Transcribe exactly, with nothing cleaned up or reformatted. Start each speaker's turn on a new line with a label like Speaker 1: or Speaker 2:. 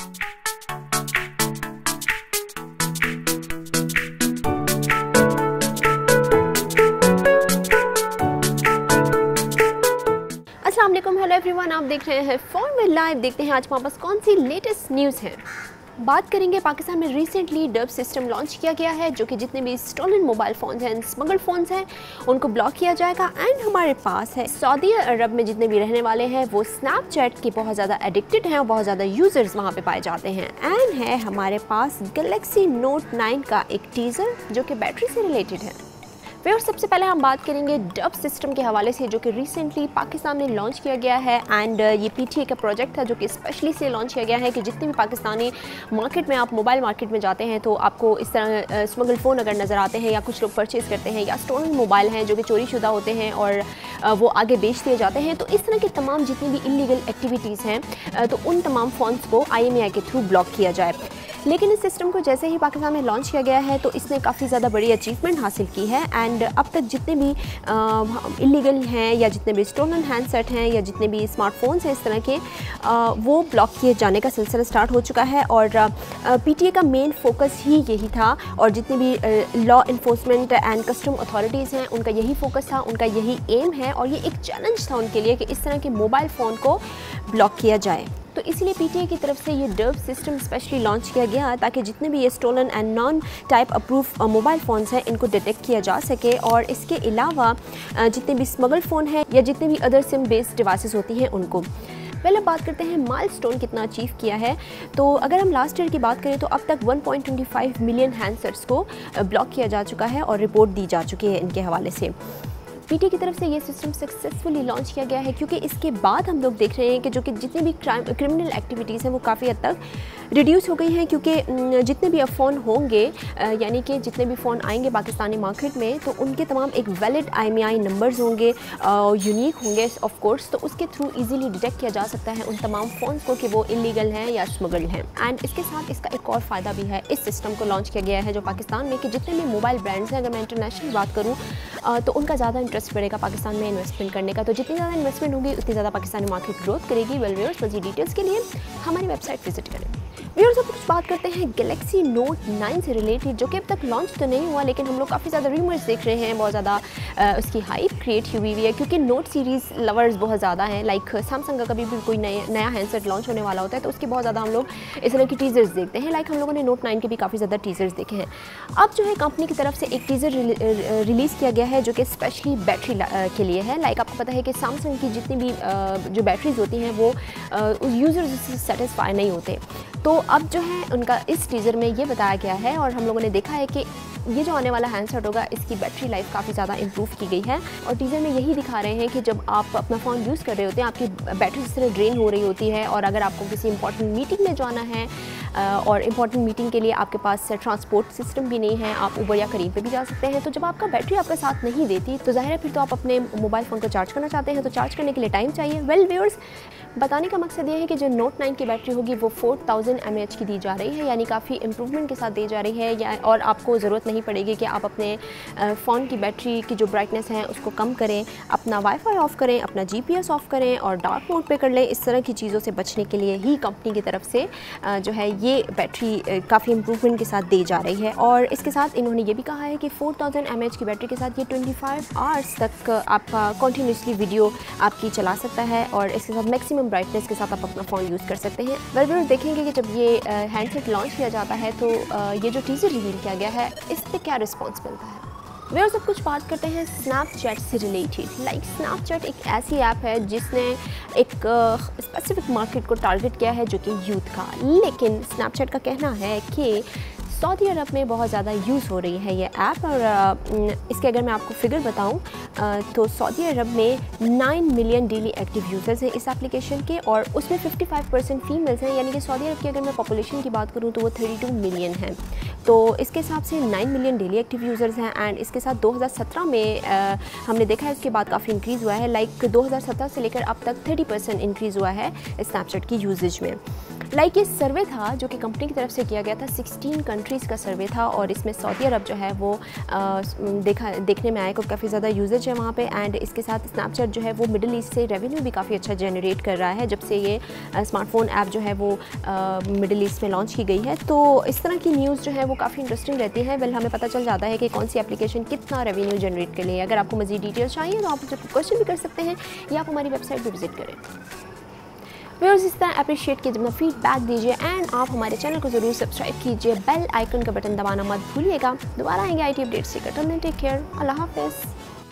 Speaker 1: अस्सलाम वालेकुम, hello everyone, आप देख रहे हैं फोन विद लाइव। देखते हैं आज हमारे पास कौन सी लेटेस्ट न्यूज़ है। बात करेंगे पाकिस्तान में रिसेंटली डब सिस्टम लॉन्च किया गया है, जो कि जितने भी स्टोलन मोबाइल फ़ोन्स हैं, स्मगल्ड फ़ोन्स हैं, उनको ब्लॉक किया जाएगा। एंड हमारे पास है सऊदी अरब में जितने भी रहने वाले हैं वो स्नैपचैट के बहुत ज़्यादा एडिक्टेड हैं और बहुत ज़्यादा यूज़र्स वहाँ पे पाए जाते हैं। एंड है हमारे पास गैलेक्सी नोट नाइन का एक टीज़र जो कि बैटरी से रिलेटेड है। फिर सबसे पहले हम बात करेंगे डब सिस्टम के हवाले से, जो कि रिसेंटली पाकिस्तान में लॉन्च किया गया है। एंड ये पीटीए का प्रोजेक्ट था जो कि स्पेशली से लॉन्च किया गया है कि जितने भी पाकिस्तानी मार्केट में, आप मोबाइल मार्केट में जाते हैं तो आपको इस तरह स्मगल फ़ोन अगर नज़र आते हैं या कुछ लोग परचेज़ करते हैं या स्टोलन मोबाइल हैं जो कि चोरी शुदा होते हैं और वो आगे बेच दिए जाते हैं, तो इस तरह के तमाम जितनी भी इलीगल एक्टिविटीज़ हैं तो उन तमाम फ़ोन्स को आई एम ई आई के थ्रू ब्लॉक किया जाए। लेकिन इस सिस्टम को जैसे ही पाकिस्तान में लॉन्च किया गया है तो इसने काफ़ी ज़्यादा बड़ी अचीवमेंट हासिल की है। एंड अब तक जितने भी इलीगल हैं या जितने भी स्टोलन हैंडसेट हैं या जितने भी स्मार्टफोन्स हैं इस तरह के आ, वो ब्लॉक किए जाने का सिलसिला स्टार्ट हो चुका है। और पीटीए का मेन फोकस ही यही था और जितने भी law enforcement and custom authorities हैं उनका यही फोकस था, उनका यही एम है और ये एक चैलेंज था उनके लिए कि इस तरह के मोबाइल फ़ोन को ब्लॉक किया जाए। तो इसलिए पीटीए की तरफ से ये डब सिस्टम स्पेशली लॉन्च किया गया ताकि जितने भी ये stolen and non type approve mobile phones हैं इनको डिटेक्ट किया जा सके। और इसके अलावा जितने भी स्मगल फ़ोन हैं या जितने भी अदर सिम बेस्ड डिवाइसेस होती हैं उनको। पहले बात करते हैं माइलस्टोन कितना अचीव किया है। तो अगर हम लास्ट ईयर की बात करें तो अब तक one point two five million handsets को ब्लॉक किया जा चुका है और रिपोर्ट दी जा चुकी है इनके हवाले से। पीटीए की तरफ से ये सिस्टम सक्सेसफुली लॉन्च किया गया है क्योंकि इसके बाद हम लोग देख रहे हैं कि जो कि जितनी भी क्राइम क्रिमिनल एक्टिविटीज़ हैं वो काफ़ी हद तक रिड्यूस हो गई हैं। क्योंकि जितने भी अब फ़ोन होंगे यानी कि जितने भी फ़ोन आएंगे पाकिस्तानी मार्केट में तो उनके तमाम एक valid I M E I numbers होंगे, यूनिक होंगे ऑफ कोर्स, तो उसके थ्रू इजीली डिटेक्ट किया जा सकता है उन तमाम फ़ोन्स को कि वो इलीगल हैं या स्मगल्ड हैं। एंड इसके साथ इसका एक और फ़ायदा भी है इस सिस्टम को लॉन्च किया गया है जो पाकिस्तान में कि जितने भी मोबाइल ब्रांड्स हैं, अगर मैं इंटरनेशनल बात करूँ तो उनका ज़्यादा इंटरेस्ट बढ़ेगा पाकिस्तान में इन्वेस्टमेंट करने का। तो जितनी ज़्यादा इन्वेस्टमेंट होगी उतनी ज़्यादा पाकिस्तानी मार्केट ग्रोथ करेगी। वेल व्यूअर्स, मज़ीद डिटेल्स के लिए हमारी वेबसाइट विजिट करें। व्यूअर्स, अब कुछ बात करते हैं गैलेक्सी नोट नाइन से रिलेटेड, जो कि अब तक लॉन्च तो नहीं हुआ लेकिन हम लोग काफ़ी ज़्यादा रूमर्स देख रहे हैं, बहुत ज़्यादा उसकी हाइप क्रिएट हुई हुई है क्योंकि नोट सीरीज़ लवर्स बहुत ज़्यादा हैं। लाइक सैमसंग का कभी भी कोई नए नया हैंडसेट लॉन्च होने वाला होता है तो उसके बहुत ज़्यादा हम लोग इस तरह की टीज़र्स देखते हैं। लाइक हम लोगों ने नोट नाइन के भी काफ़ी ज़्यादा टीज़र्स देखे हैं। अब जो है कंपनी की तरफ से एक टीज़र रिलीज़ किया गया है जो कि स्पेशली बैटरी के लिए है। लाइक आपको पता है कि सैमसंग की जितनी भी जो बैटरीज होती हैं वो यूज़र्स से सेटिस्फाई नहीं होते। तो अब जो है उनका इस टीज़र में ये बताया गया है और हम लोगों ने देखा है कि ये जो आने वाला हैंडसेट होगा इसकी बैटरी लाइफ काफ़ी ज़्यादा इंप्रूव की गई है। और टीज़र में यही दिखा रहे हैं कि जब आप अपना फ़ोन यूज़ कर रहे होते हैं आपकी बैटरी इस तरह ड्रेन हो रही होती है और अगर आपको किसी इंपॉर्टेंट मीटिंग में जाना है और इंपॉर्टेंट मीटिंग के लिए आपके पास ट्रांसपोर्ट सिस्टम भी नहीं है, आप उबर या करीब पे भी जा सकते हैं, तो जब आपका बैटरी आपका साथ नहीं देती तो ज़ाहिर है फिर तो आप अपने मोबाइल फ़ोन को चार्ज करना चाहते हैं, तो चार्ज करने के लिए टाइम चाहिए। वेल व्यूअर्स, बताने का मकसद ये है कि जो नोट नाइन की बैटरी होगी वो four thousand M A H की दी जा रही है, यानी काफ़ी इंप्रूवमेंट के साथ दी जा रही है। या और आपको ज़रूरत नहीं पड़ेगी कि आप अपने फ़ोन की बैटरी की जो ब्राइटनेस है उसको कम करें, अपना वाईफाई ऑफ़ करें, अपना जी पी एस ऑफ़ करें और डार्क मोड पे कर लें। इस तरह की चीज़ों से बचने के लिए ही कंपनी की तरफ से जो है ये बैटरी काफ़ी इंप्रूवमेंट के साथ दी जा रही है। और इसके साथ इन्होंने ये भी कहा है कि four thousand M A H की बैटरी के साथ ये ट्वेंटी फाइव आवर्स तक आपका कॉन्टीन्यूसली वीडियो आपकी चला सकता है और इसके साथ मैक्सिमम ब्राइटनेस के साथ आप अपना फ़ोन यूज़ कर सकते हैं। वेल व्यूअर्स, देखेंगे कि जब ये हैंडसेट लॉन्च किया जाता है तो ये जो टीज़र रिवील किया गया है इस पर क्या रिस्पॉन्स मिलता है। वे सब कुछ बात करते हैं स्नैपचैट से रिलेटेड। लाइक स्नैपचैट एक ऐसी ऐप है जिसने एक स्पेसिफिक मार्केट को टारगेट किया है जो कि यूथ का। लेकिन स्नैपचैट का कहना है कि सऊदी अरब में बहुत ज़्यादा यूज़ हो रही है ये ऐप। और इसके अगर मैं आपको फिगर बताऊं तो सऊदी अरब में nine million daily active users हैं इस एप्लीकेशन के और उसमें फिफ्टी फाइव परसेंट फीमेल्स हैं, यानी कि सऊदी अरब की अगर मैं पॉपुलेशन की बात करूं तो वो थर्टी टू मिलियन है। तो इसके हिसाब से nine million daily active users हैं। एंड इसके साथ दो हज़ार सत्रह में आ, हमने देखा है उसके बाद काफ़ी इंक्रीज़ हुआ है। लाइक दो हज़ार सत्रह से लेकर अब तक थर्टी परसेंट इंक्रीज़ हुआ है स्नैपचैट की यूजेज में। लाइक ये सर्वे था जो कि कंपनी की तरफ से किया गया था सिक्सटीन कंट्रीज कंट्रीज़ का सर्वे था और इसमें सऊदी अरब जो है वो आ, देखा देखने में आया कि काफ़ी ज़्यादा यूजेज है वहाँ पे। एंड इसके साथ स्नैपचैट जो है वो मिडिल ईस्ट से रेवेन्यू भी काफ़ी अच्छा जनरेट कर रहा है जब से ये स्मार्टफोन ऐप जो है वो मिडिल ईस्ट में लॉन्च की गई है। तो इस तरह की न्यूज़ जो है वो काफ़ी इंटरेस्टिंग रहती है। वेल हमें पता चल जाता है कि कौन सी एप्लीकेशन कितना रेवेन्यू जनरेट कर ले। अगर आपको मज़ीद डिटेल्स चाहिए तो आप मुझे क्वेश्चन भी कर सकते हैं या आप हमारी वेबसाइट भी विजिट करें। व्यूअर्स इस तरह अप्रिशिएट कीजिए, अपना फीडबैक दीजिए एंड आप हमारे चैनल को ज़रूर सब्सक्राइब कीजिए, बेल आइकन का बटन दबाना मत भूलिएगा। दोबारा आएंगे आई टी अपडेट्स से। टेक केयर, अल्लाह हाफ़िज़।